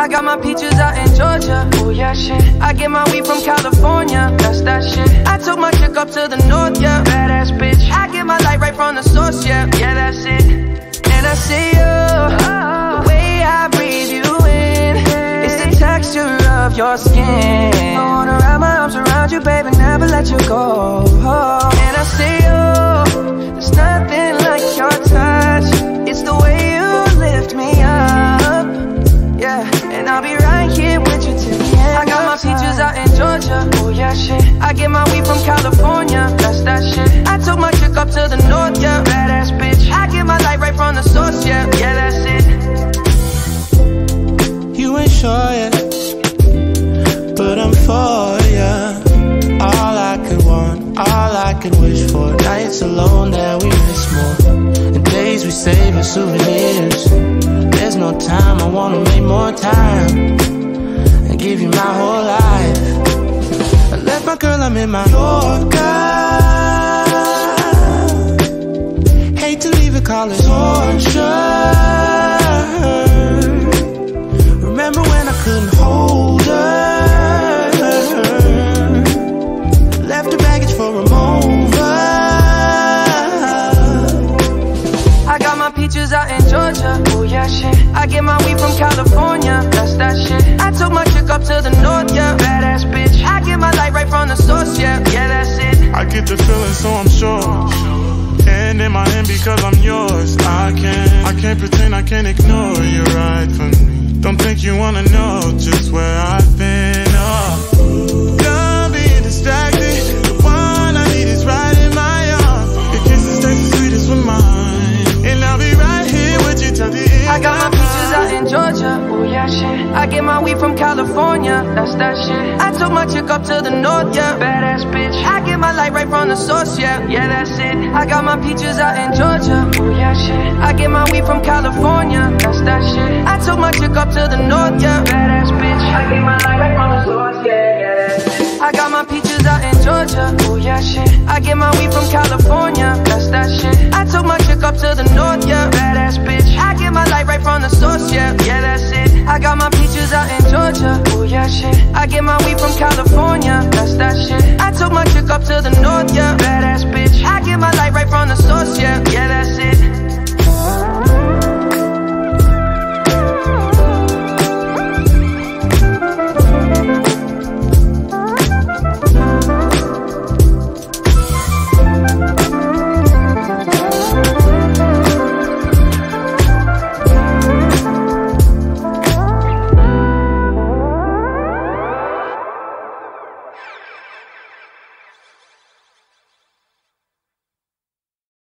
I got my peaches out in Georgia. Oh yeah, shit. I get my weed from California. That's that shit. I took my chick up to the north, yeah. Badass bitch. I get my light right from the source, yeah. Yeah, that's it. And I see you, the way I breathe you in. It's the texture of your skin. I wanna wrap my arms around you, baby, never let you go. And I see you, there's nothing like your touch. It's the way you lift me up, yeah. And I'll be right here with you till the end. I got my peaches out in Georgia. Oh yeah, shit. I get my weed from California. That's that shit. I took my chick up to the north, yeah. Badass bitch. I get my light right from the source, yeah. Yeah, that's it. You ain't sure yet, but I'm for ya. All I could want, all I could wish for. Nights alone that we miss more, and days we save as souvenirs. There's no time, I wanna make more time and give you my whole life. I left my girl, I'm in my Yorker. Hate to leave it, call it torture. Remember when I couldn't hold her? Left her baggage for a mover. I got my peaches out in Georgia. Oh yeah, shit. I get my weed from California. That's that shit. I took my chick up to the north, yeah. Badass bitch. I get my light right from the source, yeah. Yeah, that's it. I get the feeling, so I'm sure. And in my hand because I'm yours. I can't pretend, I can't ignore you right from me. Don't think you wanna know just where I've been. Oh, done being distracted. The one I need is right in my arms. Your kisses taste the sweetest with mine, and I'll be right here with you till the end. I got my peaches out in Georgia. Oh yeah, shit. I get my weed from California. That's that shit. I took my chick up to the north, yeah. Badass bitch. I get my light right from the source, yeah. Yeah, that's it. I got my peaches out in Georgia. Oh yeah, shit. I get my weed from California. That's that shit. I took my chick up to the north, yeah. Badass bitch. I get my light right from the source, yeah. Yeah, that's it. I got my peaches out in Georgia. Oh yeah, shit. I get my weed from California. That's that shit. I took my chick up to the north, yeah. Badass bitch. I get my light right from the source, yeah. Yeah, that's it. I got my peaches out in Georgia. Oh yeah, shit. I get my weed from California. That's that shit. I took my